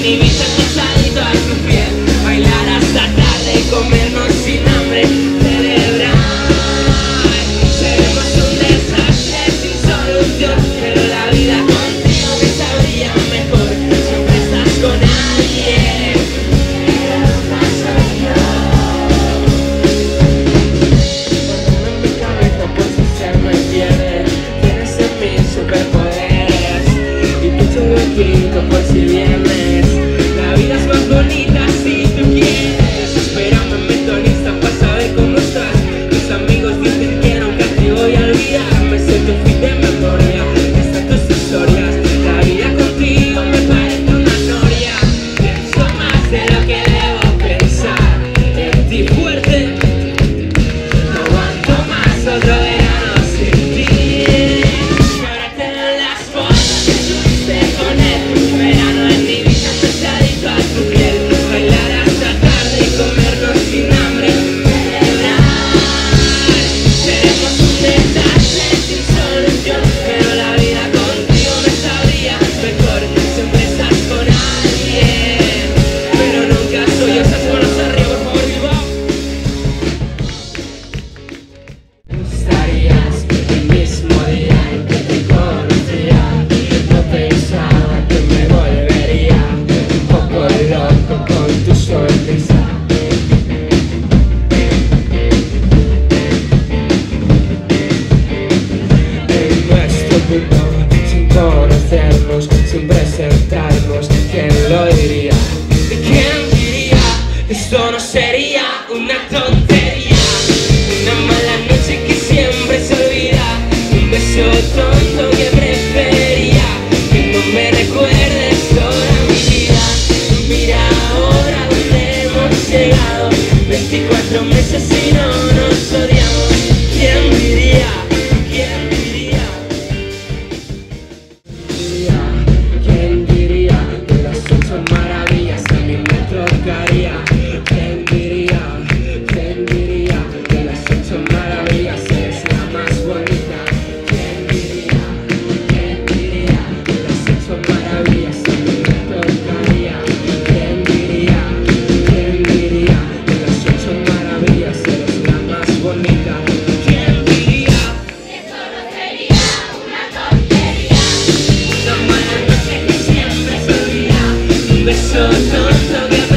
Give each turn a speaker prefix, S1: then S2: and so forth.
S1: ni vistas pesadito a tu piel, bailar hasta tarde y comernos sin hambre, celebrar. Seremos un desastre sin solución, pero la vida contigo me sabría mejor. Siempre estás con alguien, pero nunca soy yo. Poniendo en mi cabeza por si se me pierde, tienes en mí superpoderes y te tengo aquí por si vienes. La vida es más bonita si tú quieres. Espérame un mentonista para saber cómo estás. Mis amigos dicen que nunca te voy a olvidar. Me sé tu fin de memoria, están tus historias. La vida contigo me parece una gloria. Pienso más de lo que debo pensar en ti fuerte. No aguanto más otro verano sin ti. Y ahora te veo en las fotos que subiste con él. Verano en mi vida pesadito a tu piel, bailar hasta tarde y comernos sin hambre, celebrar. Seremos un desastre sin solución, pero la vida contigo me sabría mejor. Siempre estás con alguien, pero nunca soy yo. Esas manos arriba, por favor, BILBAO. Estarías el mismo día en que te conocía. No pensaba que me volvería un poco loco con tu sonrisa. En nuestro mundo, sin conocernos, sin presentarnos, ¿quién lo diría? ¿Quién diría? Esto no sería una tontería, una mala noche que siempre se olvida, un beso tonto que prefería que no me recuerdes toda mi vida. Mira ahora donde hemos llegado, 24 meses y no nos odiamos. ¿Quién diría? ¿Quién diría? ¿Quién diría que las 8 maravillas a mí me tocaría? ¿Quién diría? ¿Quién diría que las 8 maravillas es la más bonita? ¿Quién diría? ¿Quién diría que las 8 maravillas a mí me tocaría? ¿Quién diría? ¿Quién diría que las 8 maravillas eres la más bonita? ¿Quién diría? Esto no sería una tontería, una mala noche que siempre se olvida, un beso tonto que